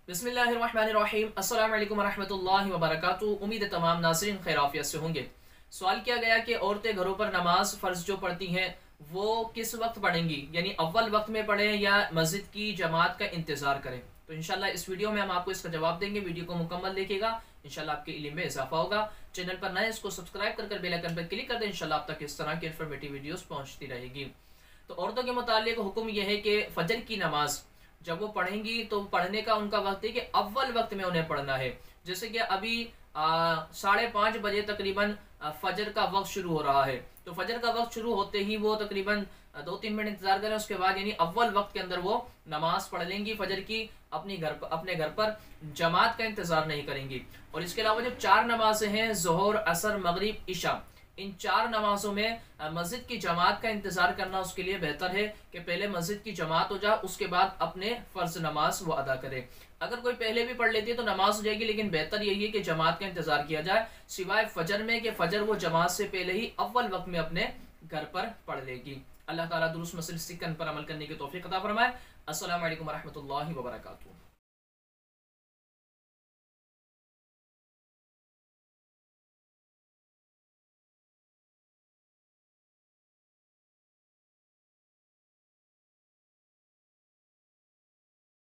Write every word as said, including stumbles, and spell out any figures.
बिस्मिल्लाहिर्रहमानिर्रहीम अस्सलाम वालेकुम रहमतुल्लाहि व बरकातुहू। उम्मीद है तमाम नाज़रीन खैराफियत से होंगे। सवाल किया गया कि औरतें घरों पर नमाज फ़र्ज जो पढ़ती हैं वो किस वक्त पढ़ेंगी, यानी अव्वल वक्त में पढ़ें या मस्जिद की जमात का इंतज़ार करें। तो इंशाल्लाह इस वीडियो में हम आपको इसका जवाब देंगे। वीडियो को मुकम्मल देखिएगा, इंशाल्लाह आपके इल्म में इजाफा होगा। चैनल पर नए इसको सब्सक्राइब कर कर बेल आइकन पर क्लिक कर दें, इंशाल्लाह आप तक इस तरह की इन्फॉर्मेटिव वीडियोस पहुंचती रहेगी। तो औरतों के मुतालिक हुक्म यह है कि फजर की नमाज जब वो पढ़ेंगी तो पढ़ने का उनका वक्त है कि अव्वल वक्त में उन्हें पढ़ना है। जैसे कि अभी साढ़े पाँच बजे तकरीबन फजर का वक्त शुरू हो रहा है, तो फजर का वक्त शुरू होते ही वो तकरीबन दो तीन मिनट इंतजार करें, उसके बाद यानी अव्वल वक्त के अंदर वो नमाज पढ़ लेंगी फजर की। अपनी घर अपने घर पर जमात का इंतजार नहीं करेंगी। और इसके अलावा जो चार नमाजें हैं ज़ोहर, असर, मगरिब, इशा, इन चार नमाजों में मस्जिद की जमात का इंतज़ार करना उसके लिए बेहतर है कि पहले मस्जिद की जमात हो जाए, उसके बाद अपने फ़र्ज नमाज वो अदा करे। अगर कोई पहले भी पढ़ लेती है तो नमाज हो जाएगी, लेकिन बेहतर यही है कि जमात का इंतज़ार किया जाए, सिवाय फजर में कि फजर वो जमात से पहले ही अव्वल वक्त में अपने घर पर पढ़ लेगी। अल्लाह ताला दुरुस्त मसल सिकन पर अमल करने की तौफीक अता फरमाए। अस्सलामु अलैकुम रहमतुल्लाहि व बरकातुहू।